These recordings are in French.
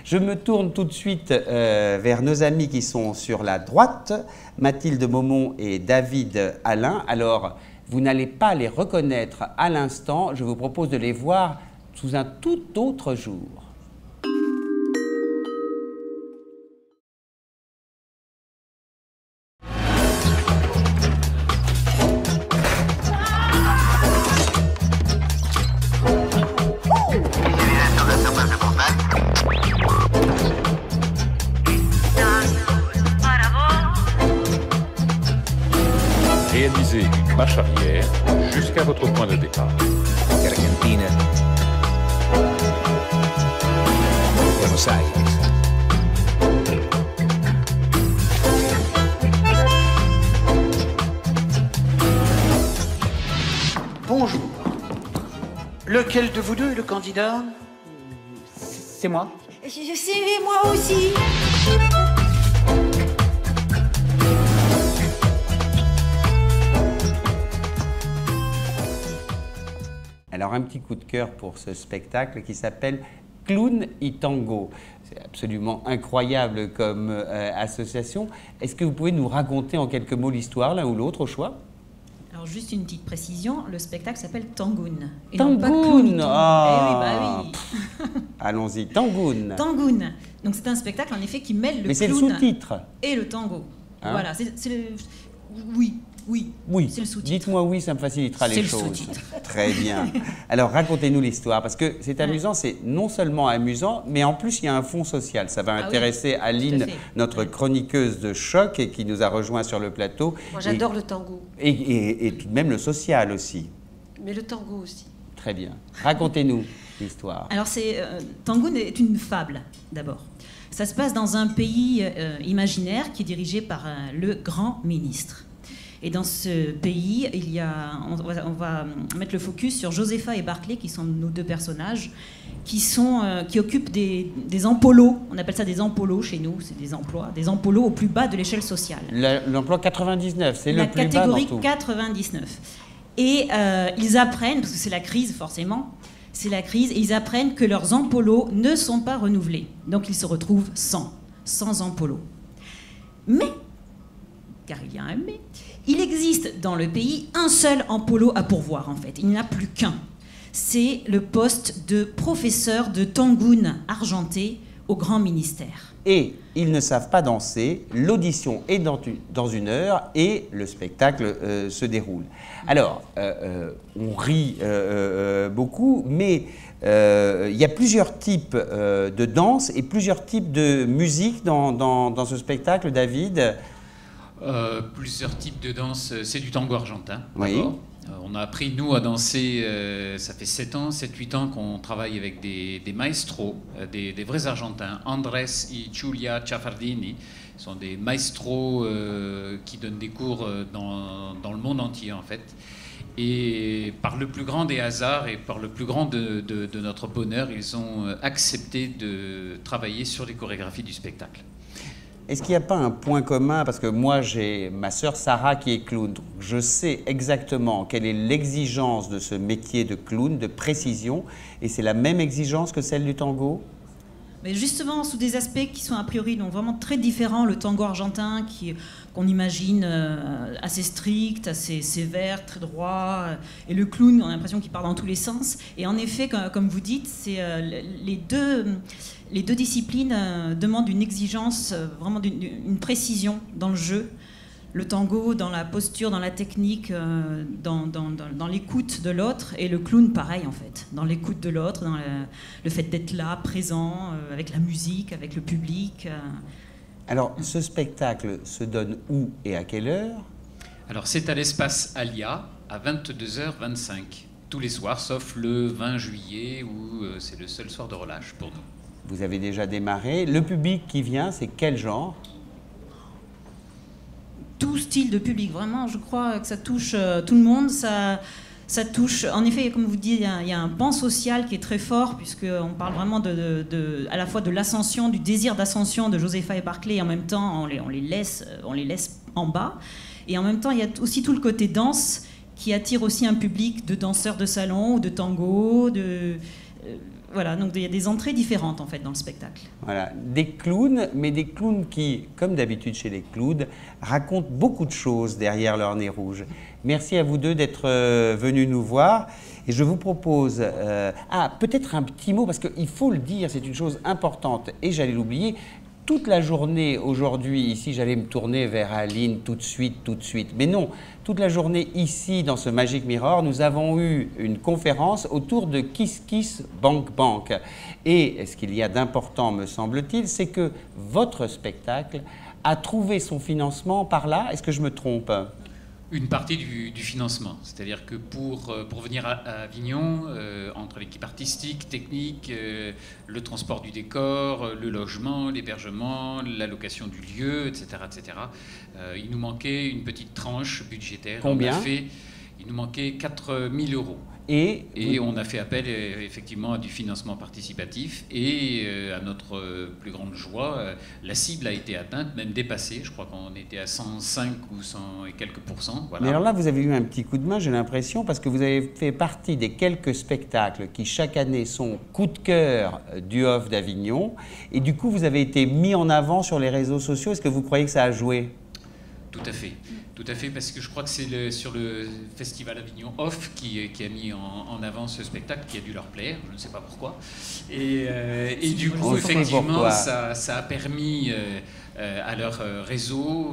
Je me tourne tout de suite vers nos amis qui sont sur la droite, Mathilde Maumont et David Alain. Alors, vous n'allez pas les reconnaître à l'instant, je vous propose de les voir sous un tout autre jour. Réalisez une marche arrière jusqu'à votre point de départ. Argentina. Buenos Aires. Bonjour. Lequel de vous deux est le candidat? C'est moi. Je sais, moi aussi. Alors un petit coup de cœur pour ce spectacle qui s'appelle Clown y Tango. C'est absolument incroyable comme association. Est-ce que vous pouvez nous raconter en quelques mots l'histoire, l'un ou l'autre, au choix? Alors juste une petite précision, le spectacle s'appelle Tangoon. Et Tangoon, non pas Clown y Tango. ah. Eh oui, bah oui. Allons-y, Tangoon. Tangoon. Donc c'est un spectacle en effet qui mêle le Mais c'est le clown sous-titre. et le tango. Hein? Voilà, c'est le... Oui, c'est le sous-titre. Dites-moi oui, ça me facilitera les choses. C'est le sous-titre. Très bien. Alors racontez-nous l'histoire, parce que c'est amusant, c'est non seulement amusant, mais en plus il y a un fond social. Ça va intéresser Aline, notre chroniqueuse de choc, et qui nous a rejoint sur le plateau. Moi j'adore le tango. Et tout de même le social aussi. Mais le tango aussi. Très bien. Racontez-nous l'histoire. Alors Tangoon est une fable d'abord. Ça se passe dans un pays imaginaire qui est dirigé par le grand ministre. Et dans ce pays, on va mettre le focus sur Josepha et Barclay, qui sont nos deux personnages, qui occupent des empolos. On appelle ça des empolos chez nous, c'est des emplois, des empolos au plus bas de l'échelle sociale. L'emploi 99, c'est le plus bas dans tout. La catégorie 99. Et ils apprennent, parce que c'est la crise forcément, c'est la crise, et ils apprennent que leurs empolos ne sont pas renouvelés. Donc ils se retrouvent sans empolos. Mais, car il y a un mais, il existe dans le pays un seul empolo à pourvoir en fait. Il n'y en a plus qu'un. C'est le poste de professeur de Tangoon argenté au grand ministère. Et ils ne savent pas danser, l'audition est dans une heure et le spectacle se déroule. Alors, on rit beaucoup, mais il y a plusieurs types de danse et plusieurs types de musique dans ce spectacle, David. Plusieurs types de danse. C'est du tango argentin. Oui. On a appris, nous, à danser, ça fait 7-8 ans qu'on travaille avec des maestros, des vrais Argentins. Andrés et Giulia Ciaffardini sont des maestros qui donnent des cours dans le monde entier, en fait. Et par le plus grand des hasards et par le plus grand de notre bonheur, ils ont accepté de travailler sur les chorégraphies du spectacle. Est-ce qu'il n'y a pas un point commun? Parce que moi, j'ai ma sœur Sarah qui est clown. Donc je sais exactement quelle est l'exigence de ce métier de clown, de précision. Et c'est la même exigence que celle du tango? Mais justement, sous des aspects qui sont a priori donc vraiment très différents. Le tango argentin qu'on imagine assez strict, assez sévère, très droit. Et le clown, on a l'impression qu'il part dans tous les sens. Et en effet, comme vous dites, c'est les deux disciplines demandent une exigence, vraiment une précision dans le jeu. Le tango dans la posture, dans la technique, dans l'écoute de l'autre, et le clown pareil en fait, dans l'écoute de l'autre, dans le fait d'être là, présent, avec la musique, avec le public. Alors, ce spectacle se donne où et à quelle heure? Alors, c'est à l'espace Alia, à 22h25, tous les soirs, sauf le 20 juillet, où c'est le seul soir de relâche pour nous. Vous avez déjà démarré. Le public qui vient, c'est quel genre? Tout style de public, vraiment, je crois que ça touche tout le monde. Ça touche, en effet, comme vous dites, il y a un pan social qui est très fort, puisqu'on parle vraiment à la fois de l'ascension, du désir d'ascension de Josepha et Barclay, et en même temps, on les laisse en bas. Et en même temps, il y a aussi tout le côté danse qui attire aussi un public de danseurs de salon ou de tango, Voilà, donc il y a des entrées différentes en fait dans le spectacle. Voilà, des clowns, mais des clowns qui, comme d'habitude chez les clowns, racontent beaucoup de choses derrière leur nez rouge. Merci à vous deux d'être venus nous voir. Et je vous propose, peut-être un petit mot, parce qu'il faut le dire, c'est une chose importante, et j'allais l'oublier. Toute la journée aujourd'hui, ici, j'allais me tourner vers Aline tout de suite. Mais non, toute la journée ici, dans ce Magic Mirror, nous avons eu une conférence autour de Kiss Kiss Bank Bank. Et ce qu'il y a d'important, me semble-t-il, c'est que votre spectacle a trouvé son financement par là. Est-ce que je me trompe ? Une partie du financement, c'est-à-dire que pour venir à Avignon, entre l'équipe artistique, technique, le transport du décor, le logement, l'hébergement, la location du lieu, etc., il nous manquait une petite tranche budgétaire. Combien ? Il nous manquait 4 000 €. Et on a fait appel effectivement à du financement participatif et à notre plus grande joie, la cible a été atteinte, même dépassée. Je crois qu'on était à 105 ou 100 et quelques %. Voilà. Mais alors là, vous avez eu un petit coup de main, j'ai l'impression, parce que vous avez fait partie des quelques spectacles qui chaque année sont coup de cœur du Off d'Avignon. Et du coup, vous avez été mis en avant sur les réseaux sociaux. Est-ce que vous croyez que ça a joué ? Tout à fait, parce que je crois que c'est sur le Festival Avignon Off qui a mis en avant ce spectacle qui a dû leur plaire, je ne sais pas pourquoi. Et du coup, effectivement, ça a permis à leur réseau,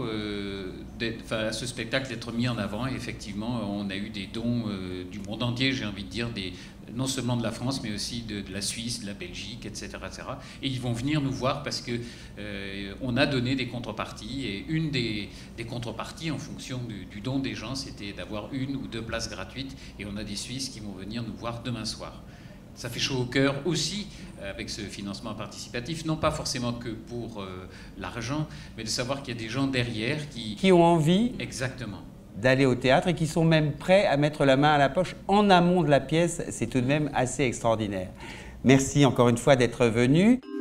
à ce spectacle d'être mis en avant. Et effectivement, on a eu des dons du monde entier, j'ai envie de dire, non seulement de la France, mais aussi de la Suisse, de la Belgique, etc., etc. Et ils vont venir nous voir parce que on a donné des contreparties. Et une des contreparties, en fonction du don des gens, c'était d'avoir 1 ou 2 places gratuites. Et on a des Suisses qui vont venir nous voir demain soir. Ça fait chaud au cœur aussi avec ce financement participatif, non pas forcément que pour l'argent, mais de savoir qu'il y a des gens derrière qui ont envie. Exactement. D'aller au théâtre et qui sont même prêts à mettre la main à la poche en amont de la pièce. C'est tout de même assez extraordinaire. Merci encore une fois d'être venu.